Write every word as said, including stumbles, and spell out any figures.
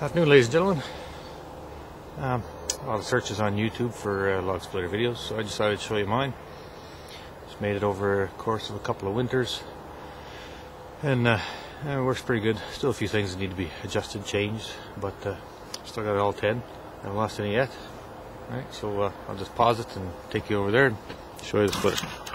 Afternoon, ladies and gentlemen. Um, a lot of searches on YouTube for uh, log splitter videos, so I decided to show you mine. Just made it over the course of a couple of winters, and uh, it works pretty good. Still a few things that need to be adjusted, changed, but uh, still got it all ten. I haven't lost any yet. All right, so uh, I'll just pause it and take you over there and show you the splitter.